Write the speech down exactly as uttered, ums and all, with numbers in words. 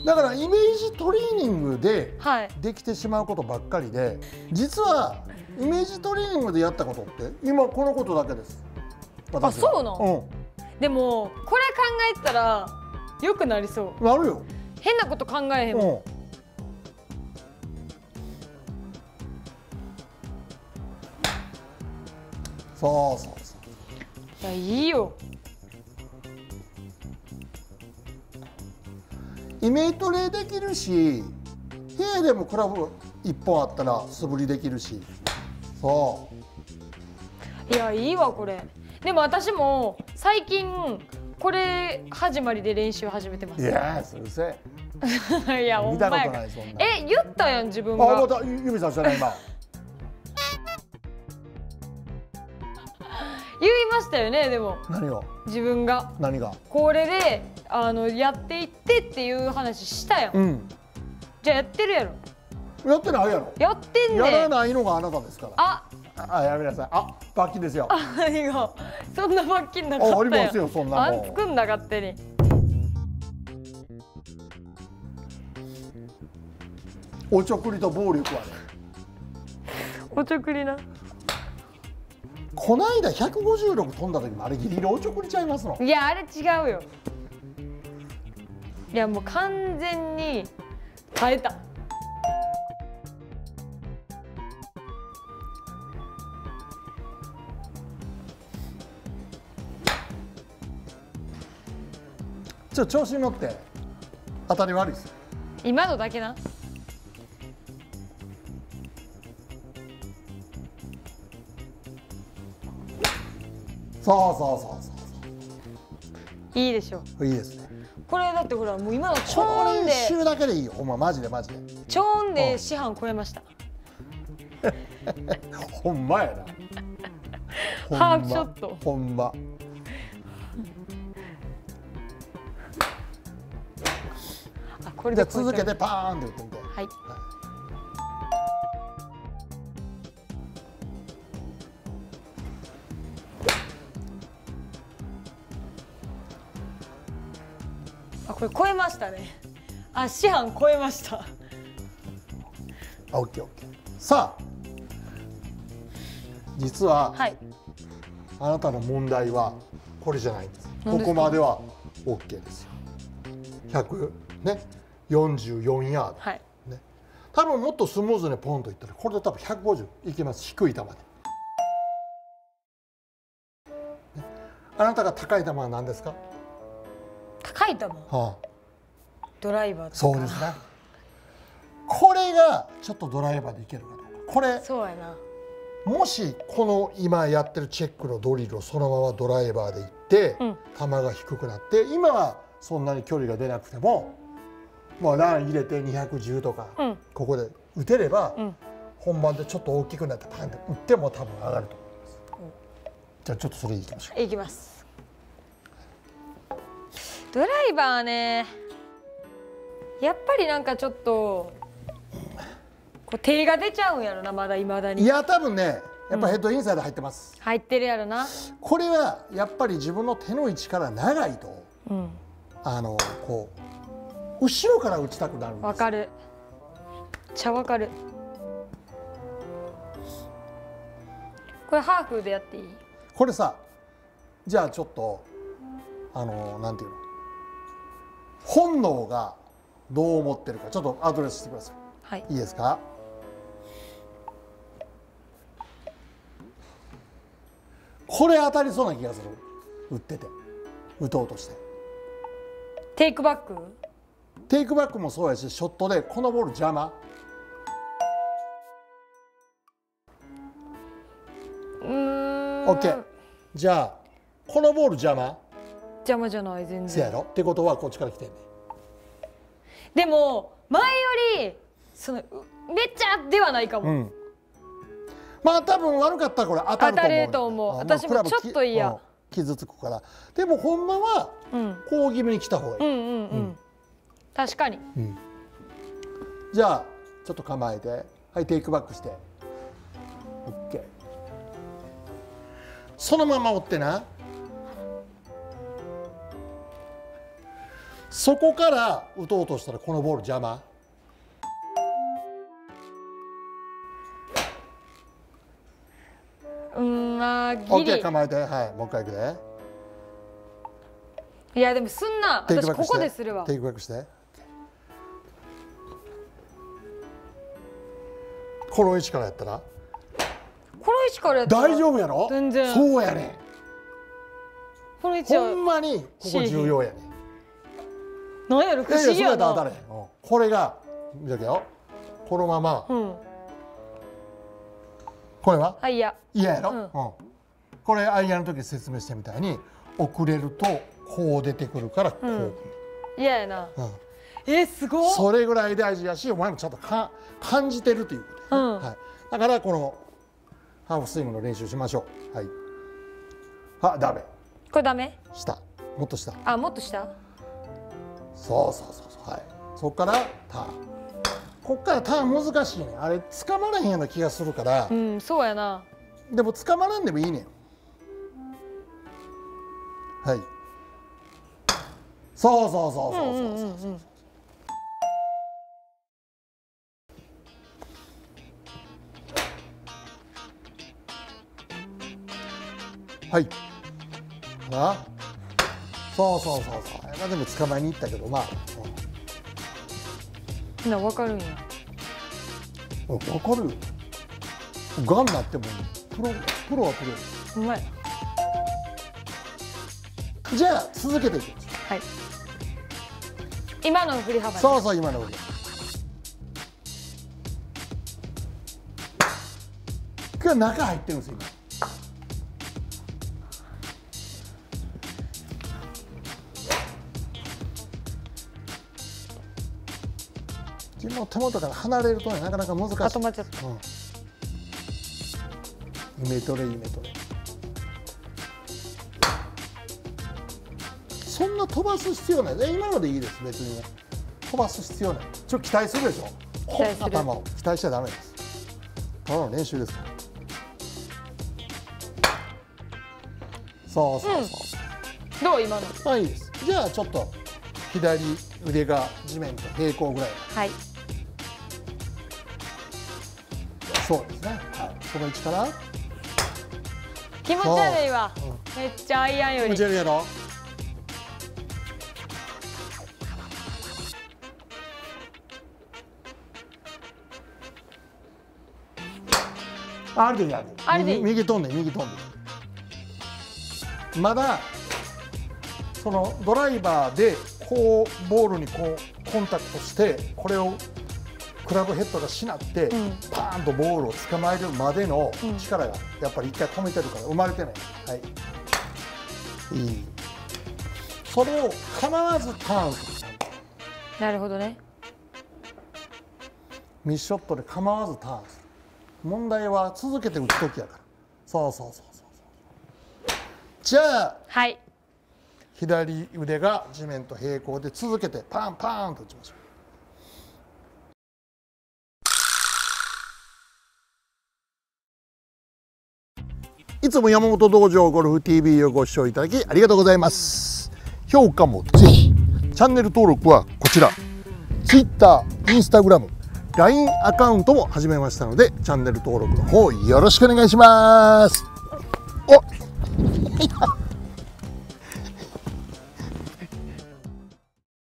だからイメージトレーニングではいできてしまうことばっかりで、実はイメージトレーニングでやったことって今このことだけです。 あ、そうなの？ うでもこれ考えたら良くなりそう。 ん、なるよ。 変なこと考えへんもん。 うん、そうそうそう。 いや、いいよ。 イメトレできるし、部屋でもクラブいっぽんあったら素振りできるし。そいや、いいわこれ。でも私も最近これ始まりで練習始めてまう。 す。 いやー、うるせえ。 いや、ほ見たこんまやから。 とないそんな。 え、言ったやん自分あ、 が。 また指さしたね今。 言いましたよね。でも何を？ 自分が何が？ これであのやっていってっていう話したやん。 うん。 じゃあやってるやろ。 やってないやろ。 やってんねん。 やらないのがあなたですから。 あ、 あ、やめなさい。あ、罰金ですよ。 あ、何がそんな罰金なかったやん。 あ、ありますよそんなもん。 あん作んな勝手に。 おちょくりと暴力はね。 おちょくりな。 こないだひゃくごじゅうろく飛んだ時もあれギリギリおちょくりちゃいますの。 いや、あれ違うよ。いや、もう完全に耐えた。 ちょっと調子に乗って当たり悪いですよ。 今のだけな。 そうそうそうそういいでしょ。 そう。いいですね。 これだってほらもう今のちこょの練ーんで習だけでいいよ。ほんまマジでマジで。 ちょーんで師範超えました。 ほんまやな。ほんまハーフショット。 ほんま。 あ、これじゃであ続けてパーンって打ってみて。 はい。あ、これ超えましたね。あ、師範超えました。 あ、オッケーオッケー。さあ、実は、 はい。 あなたの問題はこれじゃないんです。こ何ですか？ こまでは オーケー ですよ。ひゃくね、よんじゅうよんヤード。 はい。 ね。多分もっとスムーズにポンといったらこれで多分ひゃくごじゅういきます。低い球で。ね、あなたが高い球は何ですか？ 高い球。 はあ、 ドライバーとか。 そうですね。これがちょっとドライバーでいけるかどうか。これそうやな。 もしこの今やってるチェックのドリルをそのままドライバーでいって、 うん、 球が低くなって今はそんなに距離が出なくても、まあ、ラン入れてにひゃくじゅうとか、 うん、 ここで打てれば、 うん、 本番でちょっと大きくなってパンって打っても多分上がると思います。うん、じゃあちょっとそれいきましょう。 いきます。ドライバーね、やっぱりなんかちょっとこう手が出ちゃうんやろな、まだいまだに。 いや多分ね、やっぱヘッドインサイド入ってます、 入ってるやろな。 これはやっぱり自分の手の位置から長いと、 うん、 あのこう後ろから打ちたくなるんです。 わかる。めっちゃわかる。これハーフでやっていい？ これさ、じゃあちょっとあのなんていうの、本能がどう思ってるかちょっとアドレスしてください。 はい。 いいですか？これ当たりそうな気がする。打ってて、打とうとして。 テイクバック？ テイクバックもそうやし、ショットでこのボール邪魔。 うーん。 オッケー。じゃあこのボール邪魔。 邪魔じゃない全然。 せやろ。ってことはこっちから来てんね。 でも前よりそのめっちゃではないかも。 うん。まあ多分悪かったらこれ当たると思う。 当たると思う。私もちょっと嫌。 うん、傷つくから。でもほんまはこう気味に来た方がいい。 うんうんうん。うん、確かに。 うん、じゃあちょっと構えて、はい、テイクバックして。オッケー。そのまま追ってな。 そこから打とうとしたらこのボール邪魔。 うんまあギリ。 オッケー構えて、はい、もう一回いくで。 いやでもすんな。 テイクバックして私ここでするわ。 テイクバックして。この位置からやったらこの位置からやったら大丈夫やろ。 全然そうやねん。 この位置はほんまにここ重要やねん。 なんやろ不いやいや、それや思議やな。 ったら当たれへん。うんこれが見とけよ。このまま、 うん。 これはあいや。 嫌やろ、 うんうんこれアイアンの時説明したみたいに遅れるとこう出てくるからこう、うん嫌やな。えすごっ。 それぐらい大事やし、お前もちゃんとか感じてるということやね、 うんはい、だからこのハーフスイングの練習しましょう。はい。あ、ダメ。 これダメ？ 下、もっと下。 あもっと下？ そうそうそうそう、はい。そこからターン。こっからターン難しいね。あれ掴まれへんような気がするから、 うんそうやな。 でも掴まらんでもいいねん。はい。そうそうそうそうそうそうそう。はい。な。そうそうそうそう。まあでも捕まえに行ったけど、まあ。 みんなわかるんや。 うん、わかるよ。ガンなってもプロプロはプロ。 うまい。 じゃあ続けていきましょはい。今の振り幅う。 に。 そうそう今の上。今日中入ってるんですよ今。自分の手元から離れるとねなかなか難しい。 あ止まっちゃった。 うん。イメトレイメトレ。そんな飛ばす必要ない。え今のでいいです別にね。飛ばす必要ない。ちょっと期待するでしょ。 期待する頭を期待しちゃダメです。ただの練習ですから。そうそうそう。 どう今の？ まあいいです。じゃあちょっと左腕が地面と平行ぐらい。 はい。 そうですね。はい。この位置から。 気持ち悪いわ。めっちゃアイアンより。 気持ち悪いやろ。あるでやる。 あるでいい右右飛んで右飛んで。まだそのドライバーでこうボールにこうコンタクトしてこれをクラブヘッドがしなって、 うんパーンとボールを捕まえるまでのうん力がやっぱり一回止めてるから生まれてない。はいいい。それを構わずターンする。 なるほどね。 ミスショットで構わずターンする。問題は続けて打つ時やから。そうそうそうそうそう。じゃあはい。 左腕が地面と平行で続けてパンパンと打ちましょう。いつも山本道場ゴルフ ティービー をご視聴いただきありがとうございます。評価もぜひ。チャンネル登録はこちら。Twitter、Instagram、ライン アカウントも始めましたので、チャンネル登録の方よろしくお願いします。お